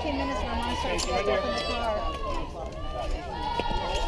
15 minutes and our mom starts to get up in the car.